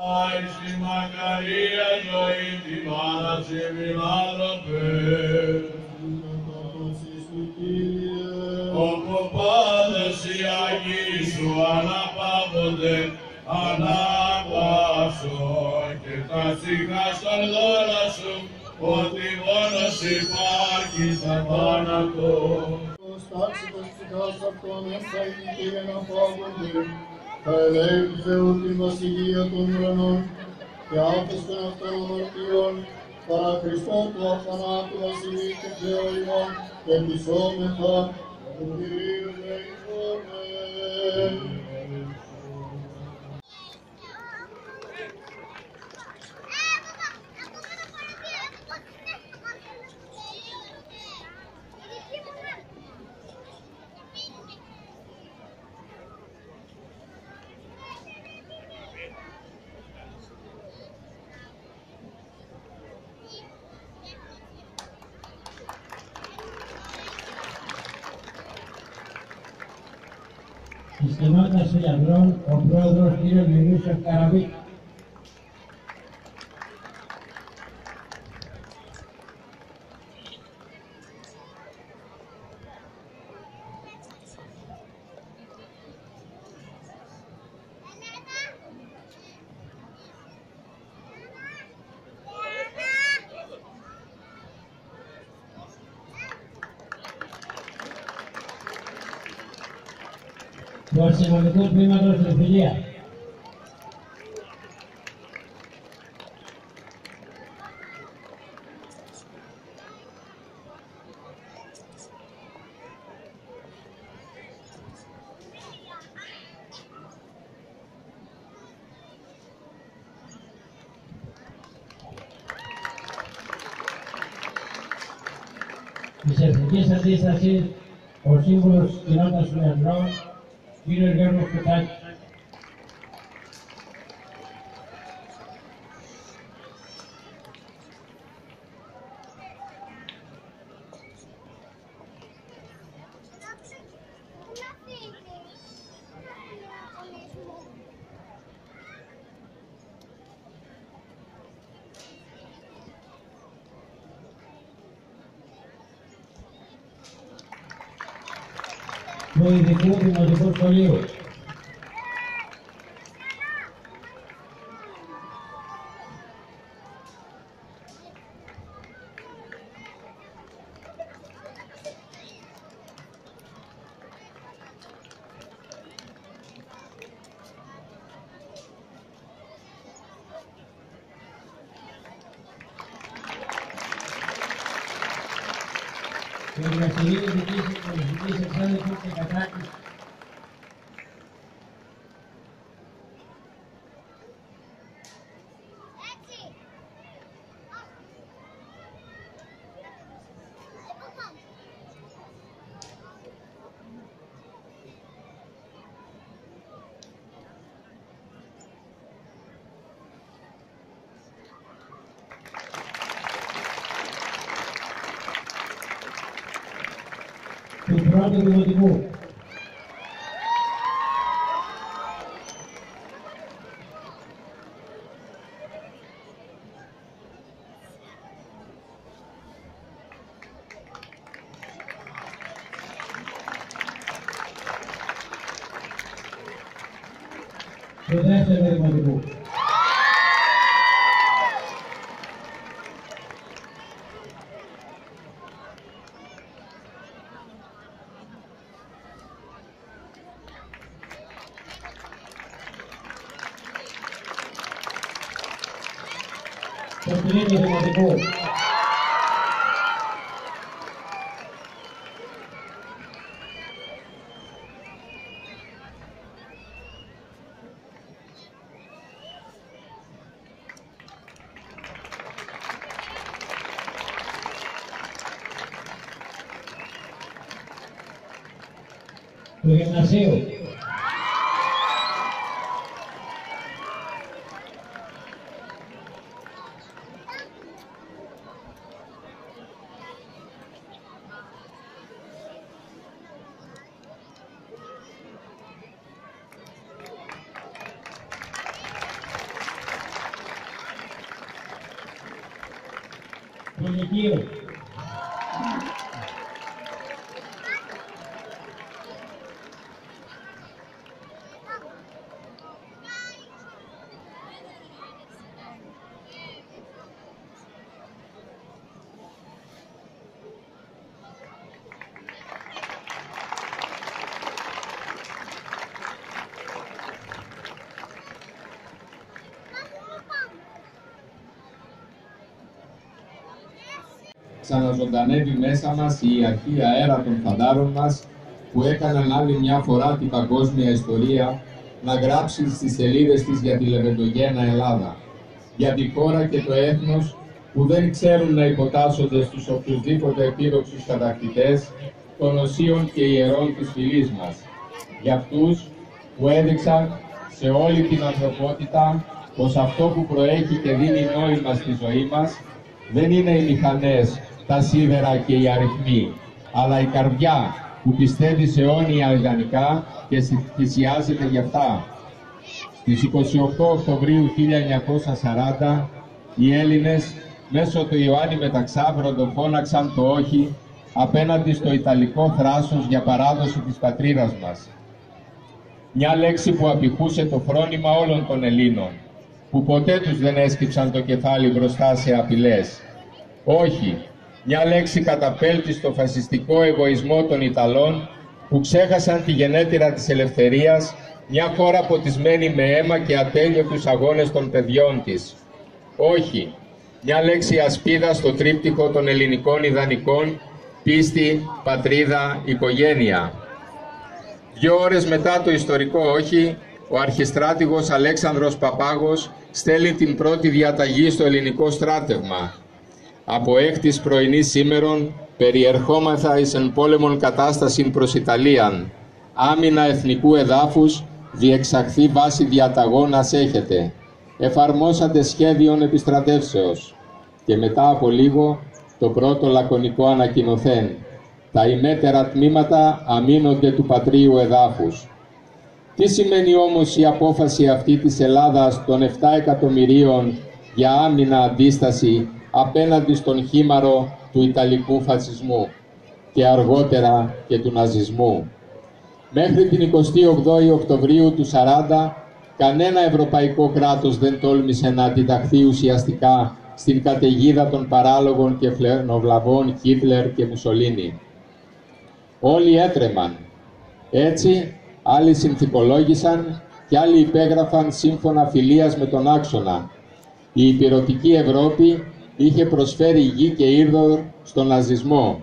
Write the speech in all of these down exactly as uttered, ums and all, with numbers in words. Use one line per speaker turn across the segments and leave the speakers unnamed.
Στη μακαρία ζωή την Παρασκευή φιλάνθρωπε, όπου πάντες οι Αγίοι σου αναπαύονται, αναπαύσω και τα ψυχά στον δώρο σου, ότι μόνος υπάρχει σαν θάνατο.
Στάξε τας ψυχάς αυτών ασθαγή και αναπαύονται, θα ελέγχει Θεού την βασιλεία των ουρανών και άφες των αυτών αμαρτιών, παρά Χριστό του αθανάτου βασιλεί και Θεό ημών, και ελπισόμεθα του Κυρίου ελέγχομεν.
Της κοινότητας των γιατρών, ο πρόεδρος κ. Διονύσιος Καραβίκ. του Αρχιεπισκοπικού Τμήματος Τριφυλία. Της Εθνικής Αντίστασης, ο Σύμβουλος της Κοινότητας των Γιατρών, κ. Γιώργος Κουτάκης. Του Ειδικού Δημοτικού Σχολείου. Του Δικαστηρίου Ειδικής Πολιτικής Εξέλιξης και Κατάκτησης. Του πρώτου Δημοτικού. Του δεύτερου Δημοτικού. Του τρίτου Δημοτικού. Του Γυμνασίου. του Λυκείου.
Ξαναζωντανεύει μέσα μας η αρχή αέρα των φαντάρων μας που έκαναν άλλη μια φορά την παγκόσμια ιστορία να γράψει στις σελίδες της για τη λεβεντογένα Ελλάδα, για τη χώρα και το έθνος που δεν ξέρουν να υποτάσσονται στους οποιουσδήποτε επίδοξους κατακτητές των οσίων και ιερών της φυλής μας, για αυτούς που έδειξαν σε όλη την ανθρωπότητα πως αυτό που προέχει και δίνει νόημα στη ζωή μας δεν είναι οι μηχανές, τα σίδερα και οι αριθμοί, αλλά η καρδιά που πιστεύει σε αιώνια ιδανικά και θυσιάζεται γι' αυτά. Στις είκοσι οκτώ Οκτωβρίου χίλια εννιακόσια σαράντα οι Έλληνες μέσω του Ιωάννη Μεταξάβροντο φώναξαν το όχι απέναντι στο ιταλικό θράσος για παράδοση της πατρίδας μας. Μια λέξη που απηχούσε το φρόνημα όλων των Ελλήνων, που ποτέ τους δεν έσκυψαν το κεφάλι μπροστά σε απειλές. Όχι, μια λέξη καταπέλτη στο φασιστικό εγωισμό των Ιταλών που ξέχασαν τη γενέτειρα της ελευθερίας, μια χώρα ποτισμένη με αίμα και ατέλειωτους αγώνες των παιδιών της. Όχι, μια λέξη ασπίδα στο τρίπτυχο των ελληνικών ιδανικών, πίστη, πατρίδα, οικογένεια. Δύο ώρες μετά το ιστορικό όχι, ο αρχιστράτηγος Αλέξανδρος Παπάγος στέλνει την πρώτη διαταγή στο ελληνικό στράτευμα. Από έκτης πρωινής σήμερον περιερχόμαθα εις εν πόλεμον κατάστασιν προς Ιταλίαν. Άμυνα εθνικού εδάφους διεξαχθεί βάση διαταγών ας έχετε. Εφαρμόσατε σχέδιον επιστρατεύσεως. Και μετά από λίγο το πρώτο λακωνικό ανακοινωθέν. Τα ημέτερα τμήματα αμήνονται του πατρίου εδάφους. Τι σημαίνει όμως η απόφαση αυτή της Ελλάδας των επτά εκατομμυρίων για άμυνα αντίσταση απέναντι στον χήμαρο του Ιταλικού φασισμού και αργότερα και του ναζισμού? Μέχρι την εικοστή όγδοη Οκτωβρίου του σαράντα κανένα ευρωπαϊκό κράτος δεν τόλμησε να αντιταχθεί ουσιαστικά στην καταιγίδα των παράλογων και φλενοβλαβών Χίτλερ και Μουσολίνι. Όλοι έτρεμαν. Έτσι, άλλοι συνθηκολόγησαν και άλλοι υπέγραφαν σύμφωνα φιλίας με τον άξονα. Η υπηρετική Ευρώπη είχε προσφέρει γη και ήρδο στον ναζισμό.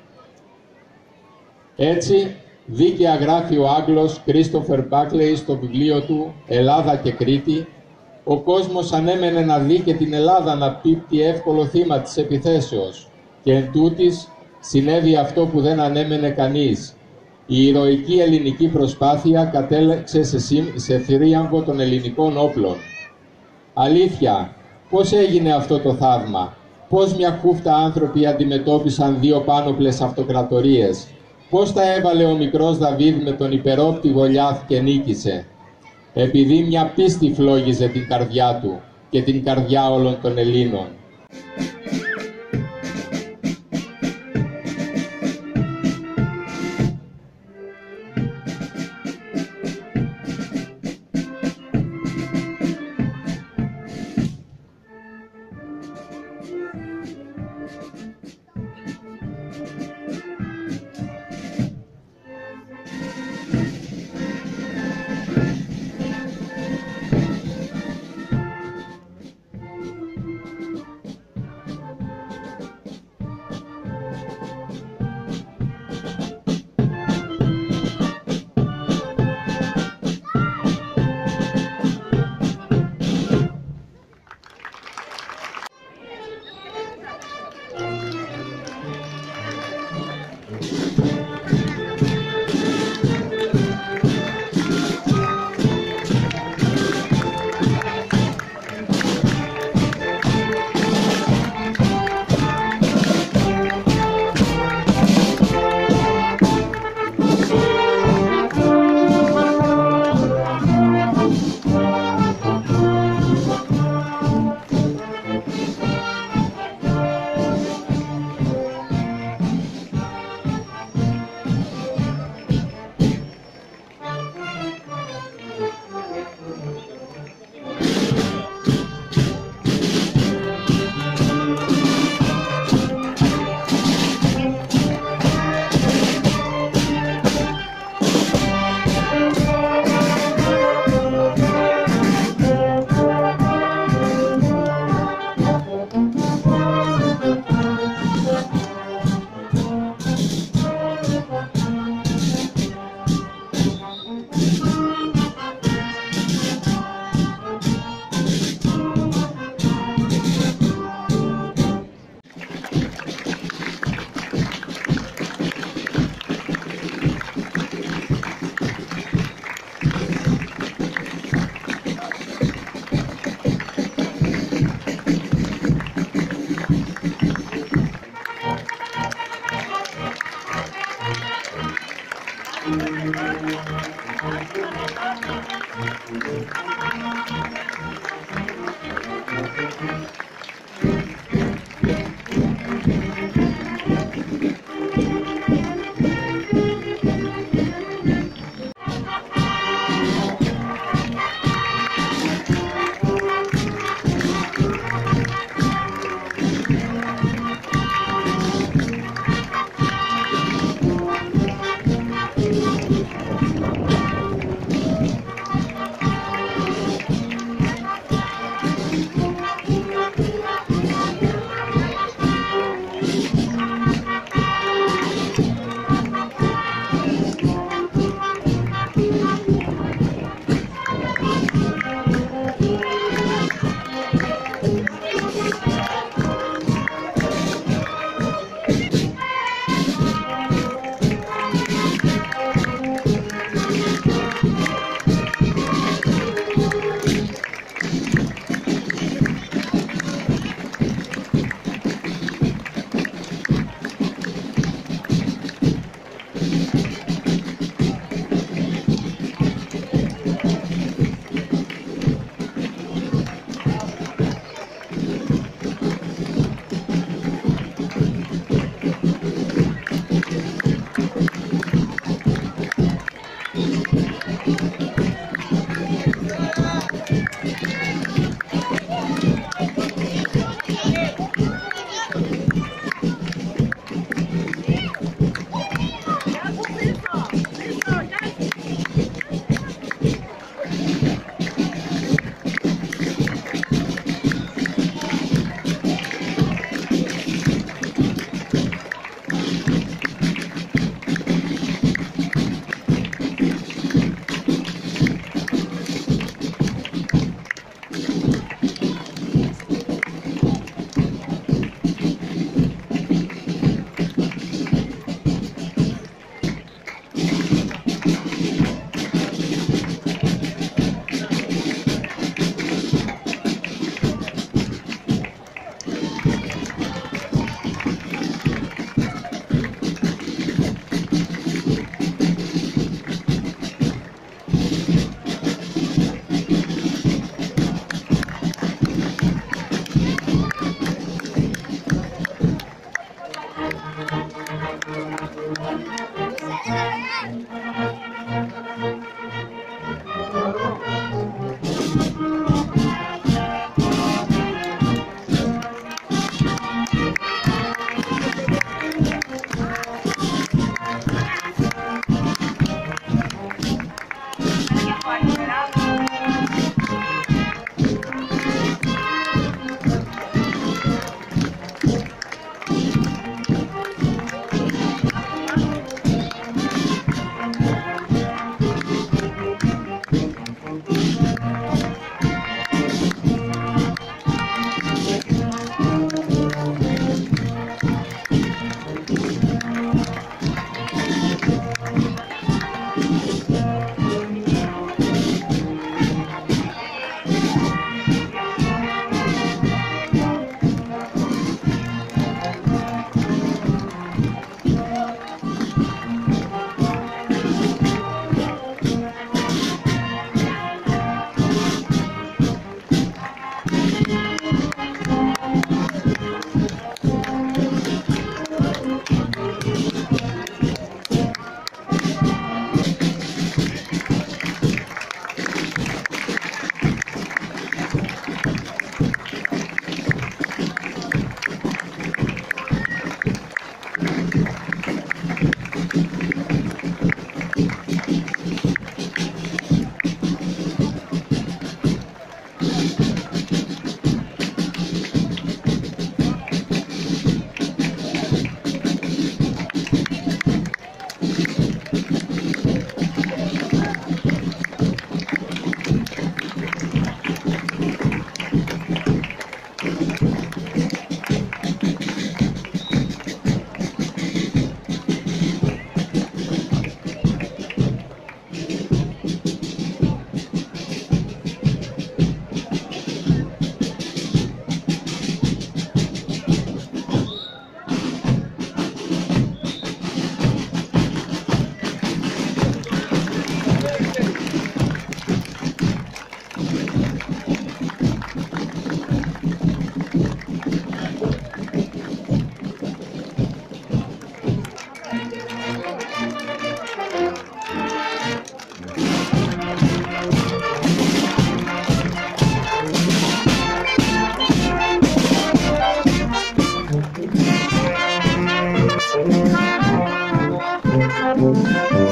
Έτσι, δίκαια γράφει ο Άγγλος Κρίστοφερ Μπάκλεϊ στο βιβλίο του «Ελλάδα και Κρήτη», ο κόσμος ανέμενε να δει και την Ελλάδα να πίπτει εύκολο θύμα της επιθέσεως και εν τούτης συνέβη αυτό που δεν ανέμενε κανείς. Η ηρωική ελληνική προσπάθεια κατέληξε σε, σε θρίαμβο των ελληνικών όπλων. Αλήθεια, πώς έγινε αυτό το θαύμα? Πώς μια χούφτα άνθρωποι αντιμετώπισαν δύο πάνωπλες αυτοκρατορίες? Πώς τα έβαλε ο μικρός Δαβίδ με τον υπερόπτη Γολιάθ και νίκησε? Επειδή μια πίστη φλόγιζε την καρδιά του και την καρδιά όλων των Ελλήνων.
Thank you.